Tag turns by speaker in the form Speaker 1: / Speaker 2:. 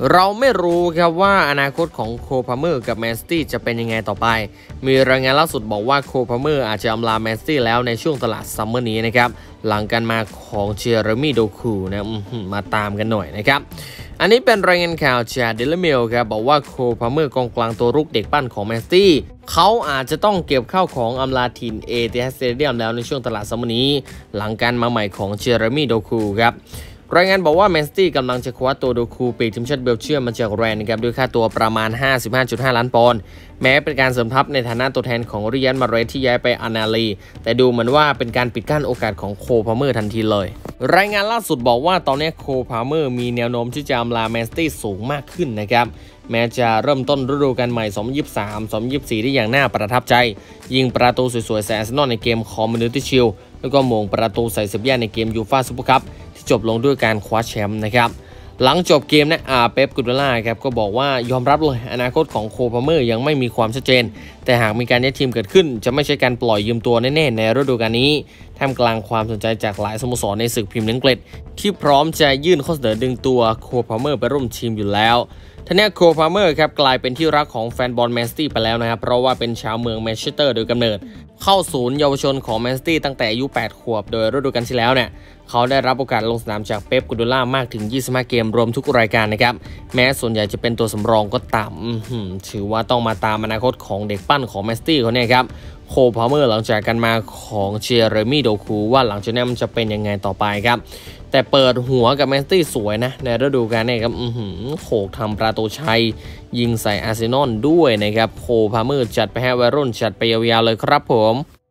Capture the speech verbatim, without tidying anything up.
Speaker 1: เราไม่รู้ครับว่าอนาคตของโคพาเมอร์กับแมนซิตี้จะเป็นยังไงต่อไปมีรายงานล่าสุดบอกว่าโคพาเมอร์อาจจะอำลาแมนซิตี้แล้วในช่วงตลาดซัมเมอร์นี้นะครับหลังการมาของเจเรมีโดคูนะมาตามกันหน่อยนะครับอันนี้เป็นรายงานข่าวจากเดลิเมลครับบอกว่าโคพาเมอร์กองกลางตัวรุกเด็กปั้นของแมนซิตี้เขาอาจจะต้องเก็บข้าวของอำลาถิ่นเอติฮัดสเตเดียมแล้วในช่วงตลาดซัมเมอร์นี้หลังการมาใหม่ของเจเรมีโดคูครับรายงานบอกว่าแมนซิตี้กำลังจะคว้าตัวโดคูปีกทีมชาติเบลเยียมมาจากแรนนะครับด้วยค่าตัวประมาณ ห้าสิบห้าจุดห้า ล้านปอนด์แม้เป็นการเสริมทัพในฐานะตัวแทนของริยัลมาเรสที่ย้ายไปอานาลีแต่ดูเหมือนว่าเป็นการปิดกั้นโอกาสของโคพาเมอร์ทันทีเลยรายงานล่าสุดบอกว่าตอนนี้โคพาเมอร์มีแนวโน้มที่จะอำลาแมนซิตี้สูงมากขึ้นนะครับแม้จะเริ่มต้นฤดูกาลใหม่ สองพันยี่สิบสาม สองพันยี่สิบสี่ ได้อย่างน่าประทับใจยิงประตูสวยๆใส่อาร์เซนอลในเกมคอมมูนิตี้ชิลด์แล้วก็มงประตูใส่เซบีย่าในเกมยูฟ่าซุปเปอร์คัพที่จบลงด้วยการคว้าแชมป์นะครับหลังจบเกมเนี่ยอาเป๊ปกุดเวล่าครับก็บอกว่ายอมรับเลยอนาคตของโคพาเมอร์ยังไม่มีความชัดเจนแต่หากมีการย้ายทีมเกิดขึ้นจะไม่ใช่การปล่อยยืมตัวแน่ๆในฤดูกาลนี้ท่ามกลางความสนใจจากหลายสโมสรในศึกพรีเมียร์ลีกที่พร้อมจะยื่นข้อเสนอดึงตัวโคพาเมอร์ไปร่วมทีมอยู่แล้วท่านี้โคพาเมอร์ครับกลายเป็นที่รักของแฟนบอลแมนซิตี้ไปแล้วนะครับเพราะว่าเป็นชาวเมืองแมนเชสเตอร์โดยกำเนิดเข้าศูนย์เยาวชนของแมนซิตี้ตั้งแต่อายุแปดขวบโดยฤดูกาลที่แล้วเนี่ยเขาได้รับโอกาสลงสนามจากเป๊ป กูร์ดิโอล่ามากถึงยี่สิบห้าเกมรวมทุกรายการนะครับแม้ส่วนใหญ่จะเป็นตัวสำรองก็ตามถือว่าต้องมาตามอนาคตของเด็กปั้นของแมนซิตี้เขาเนี่ยครับโคพาเมอร์หลังจากการมาของเจเรมีโดคูว่าหลังจากนี้มันจะเป็นยังไงต่อไปครับแต่เปิดหัวกับแมนซิตี้สวยนะในฤดูกาลนี้ครับโขกทำประตูชัยยิงใส่อาร์เซนอลด้วยนะครับโคพาเมอร์จัดไปให้วัยรุ่นจัดไปยาวๆเลยครับผม